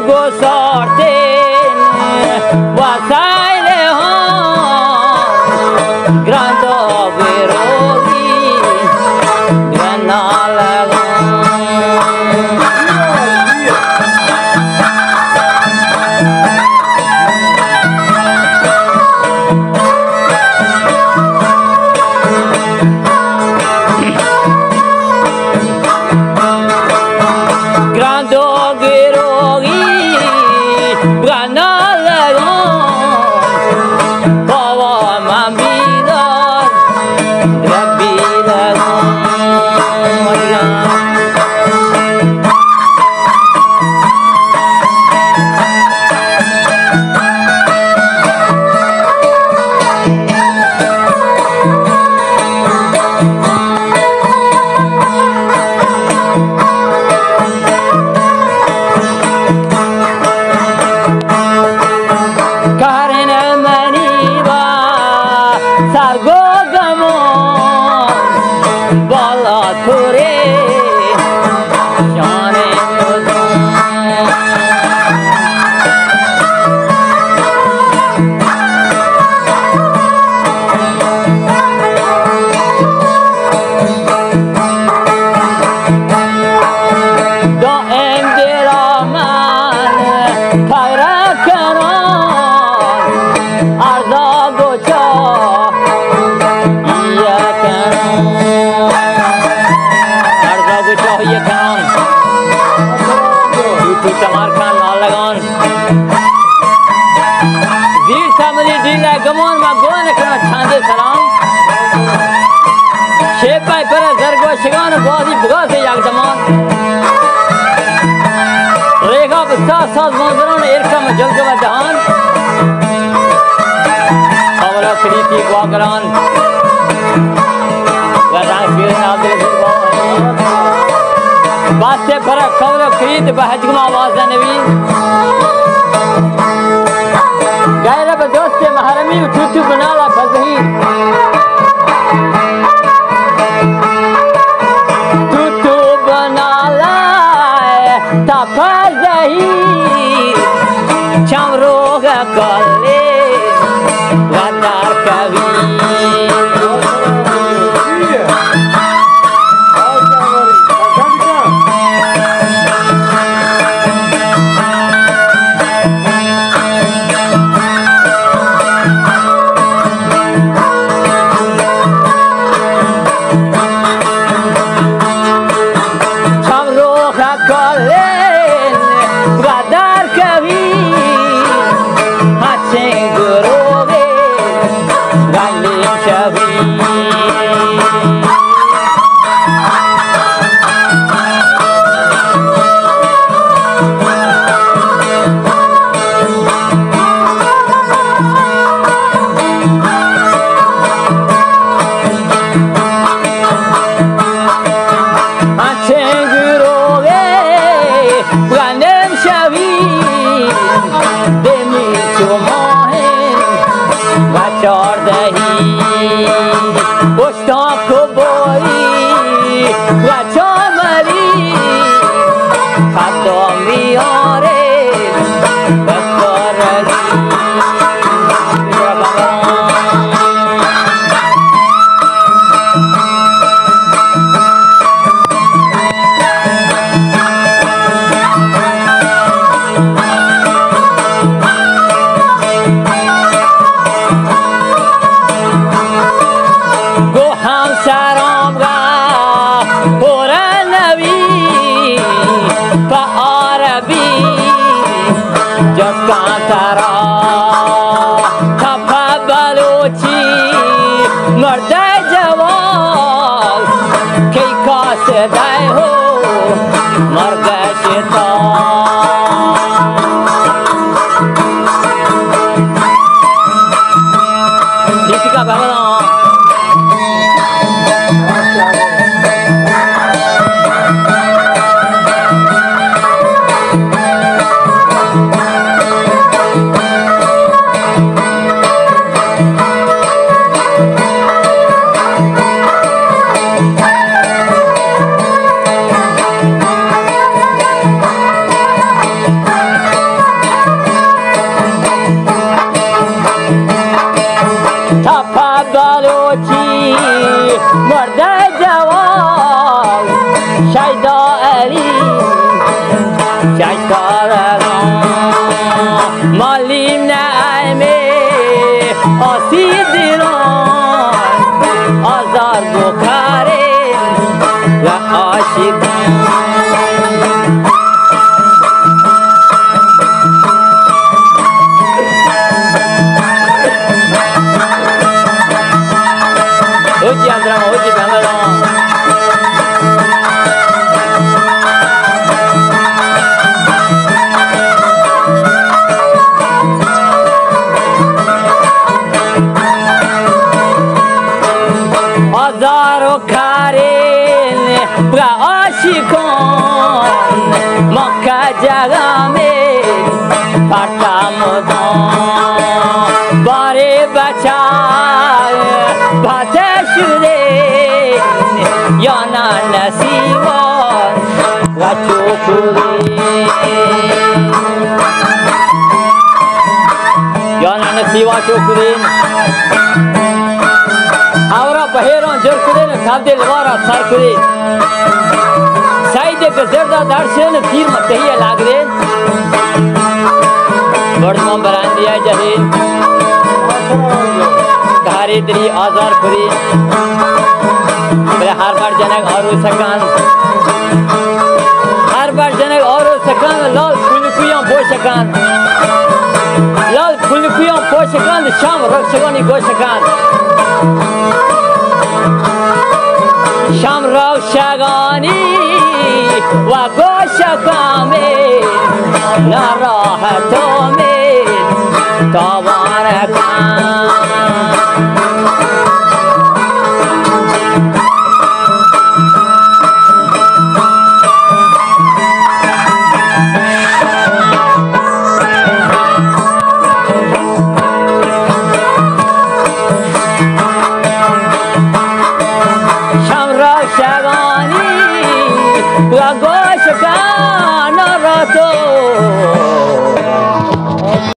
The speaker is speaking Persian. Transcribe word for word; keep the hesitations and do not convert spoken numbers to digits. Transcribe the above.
گسارتین وسایل هم گراندا بیروی گرانالگان شگان بازی بگاز یک زمان ریگا بساز ساز منظران ارکم جلگ و دهان اولا کریتی گواگران و رنگ بیرین عبدالعزیز بابا باسته فرق کولا کریت به حجم آواز نوی گایره به دوست محرمی و توتو بنالا فضحی فزهی چمروغ کلی غدار کوی چشکاران مالیم نعمه آسی دیران آزار بخاره و عاشقان اوچی اندرم اوچی بندرم آزار و کارین و عاشقان مکه جگامه پرتامدان باره بچه بات شده یا نه نسیوان و چوکوری یا نه نسیوان چوکوری اورا بهیران جر کردن تبدیل وارا سر کردن سعید بزردا درشن پیر متهیه لاغرین بردمان براندیه جهین کاری دری آزار کردن بله هر بار جنگ آرو سکان هر بار جنگ آرو سکان لال پولکویان بوشکان لال پولکویان بوشکان شام رخشگانی گوشکان شام روشگانی و گوشکامی نراحتامی تاوانکان شگانی و گوشکان را تو